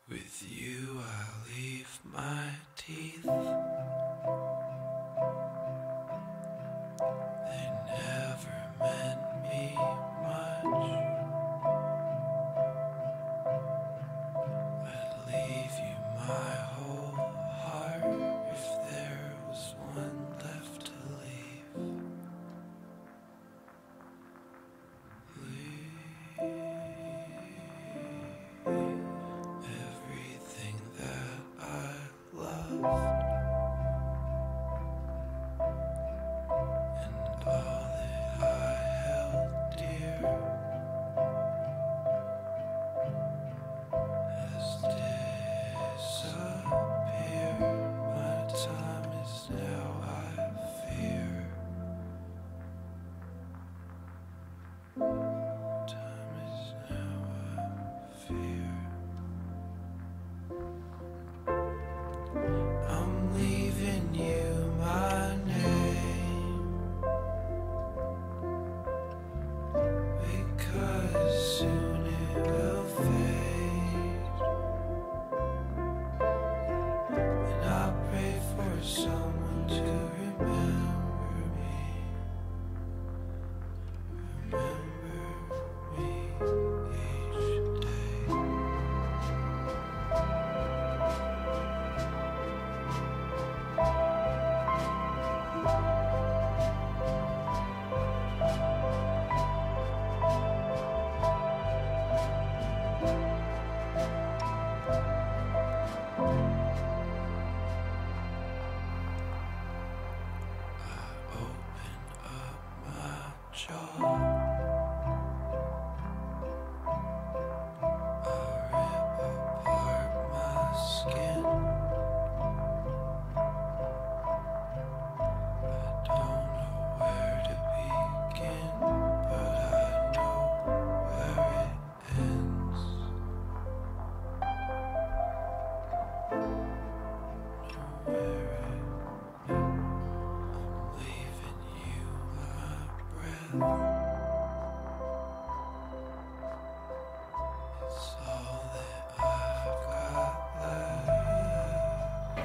With you I leave my teeth. They never meant me much. I'd leave you my whole heart if there was one left to leave. Everything that I love and all that I held dear has disappeared. My time is now, I fear. Time is now, I fear. I'm leaving you my name, because soon it will fade, and I pray for someone to remember me, each day. Open up my jaw. I rip apart my skin. I don't know where to begin, but I know where it ends. Know where it I'm leaving you my breath. It's all that I've got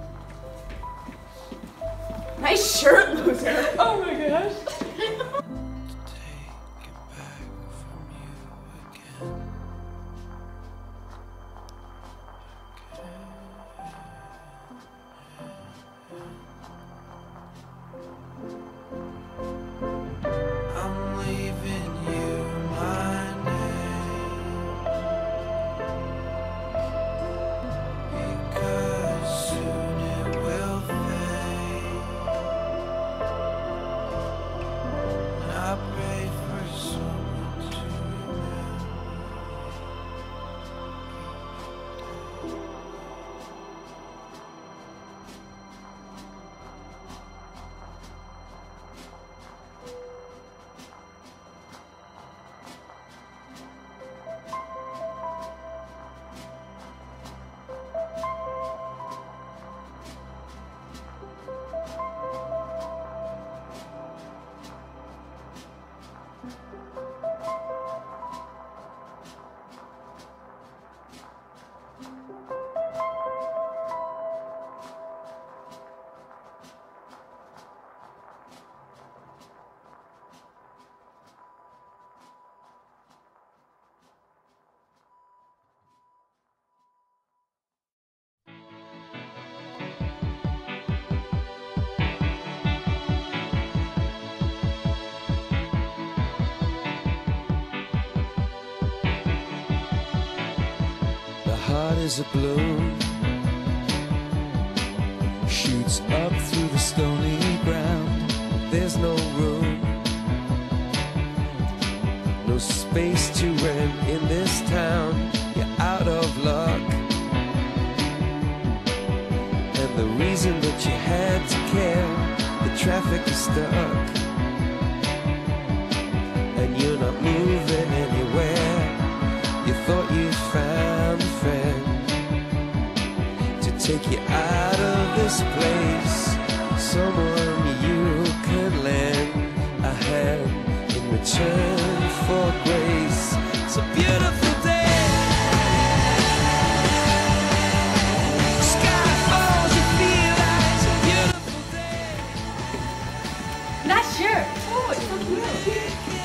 left. Nice shirt, loser. Oh my gosh. To take it back from you again. I'm leaving you my name, because soon it will fade, and I pray for someone to remember. The heart is a balloon, shoots up through the stony ground. There's no room, no space to rent in this town. You're out of luck, and the reason that you had to care, the traffic is stuck, and you're not moving anywhere. You thought you found a friend to take you out of this place, someone you can lend a hand in return for grace. It's a beautiful day. fuck you up.